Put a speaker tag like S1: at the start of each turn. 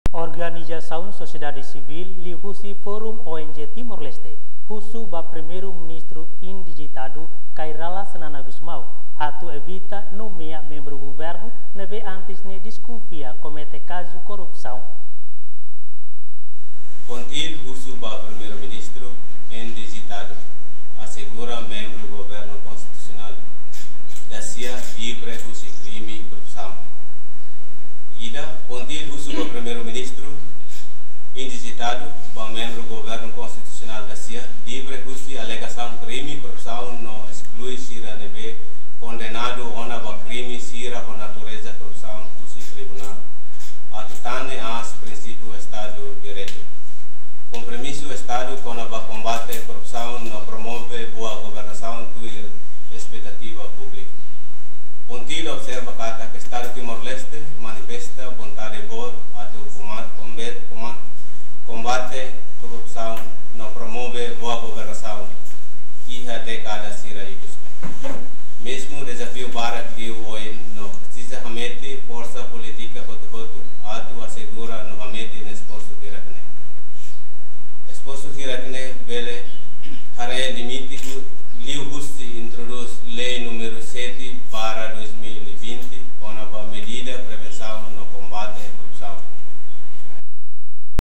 S1: Organização Sociedade Civil lihusi Forum ONG Timor-Leste, husu ba primeiro-ministro indigitado Kairala Sanana Gusmao, atu evita nomear membro governo neve antes ne desconfia comete caso corrupção.
S2: Contil husu ba primeiro-ministro indigitado assegura membro governo constitucional da CIA livre husi crime e corrupção. Ida, contil husu ba primeiro-ministro indigitado ba membro governo constitucional da CIA livre husi alegação crime e corrupção no exclui sira neve condenado ona ba crime sira com natureza corrupção husi tribunal atutane as princípio Estado direito. Compromisso Estado com a combate à corrupção não promove boa governação e expectativa pública. Contido observa que o Estado Timor-Leste manifesta vontade boa a combate à corrupção não promove boa governação e a década sira ikus. Mesmo desafio para que o ON não precisa realmente força política hotu atu assegura novamente no esforço que rakne. Esforço que rakne vele hare limite liu husti introduz lei número 7